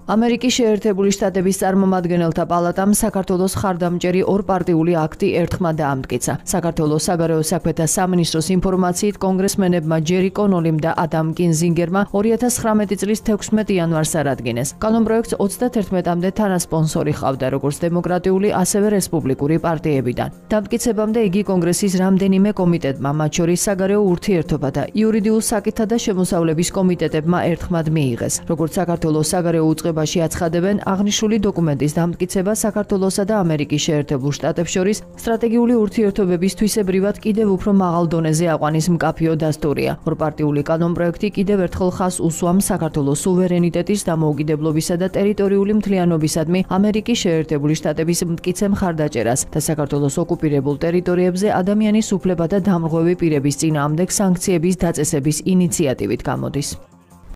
ამერიკის შეერთებული შტატების წარმომადგენელთა პალატამ საქართველოს ხარდამჭერი ორპარტიული აქტი ერთხმად დაამტკიცა. საქართველოს საგარეო საქმეთა სამინისტროს ინფორმაციით კონგრესმენებმა ჯერი კონოლიმ და ადამ კინზინგერმა 2019 წლის 16 იანვარს წარადგინეს. კანონპროექტს 31-მდე თანასპონსორი ჰყავდა როგორც დემოკრატიული, ასევე რესპუბლიკური პარტიებიდან. დამტკიცებამდე იგი კონგრესის რამდენიმე კომიტეტმა, მათ შორის საგარეო ურთიერთობა და იურიდიულ საკითხთა და შემოსავლების კომიტეტებმა ერთხმად მიიღეს. როგორც საქართველოს საგარეო უწყებაში აცხადებენ, აღნიშნული დოკუმენტის დამტკიცება საქართველოსა და ამერიკის შეერთებულ შტატებს შორის სტრატეგიული ურთიერთობების თვისებრივად კიდევ უფრო მაღალ დონეზე აყვანის მკაფიო დასტურია. ორპარტიული კანონპროექტი კიდევ ერთხელ ხაზს უსვამს საქართველოს სუვერენიტეტის, დამოუკიდებლობისა და ტერიტორიული მთლიანობისადმი ამერიკის შეერთებული შტატების მტკიცე მხარდაჭერას და საქართველოს ოკუპირებულ ტერიტორიებზე ადამიანის უფლებათა დამრღვევი პირების წინააღმდეგ სანქციების დაწესების ინიციატივით გამოდის.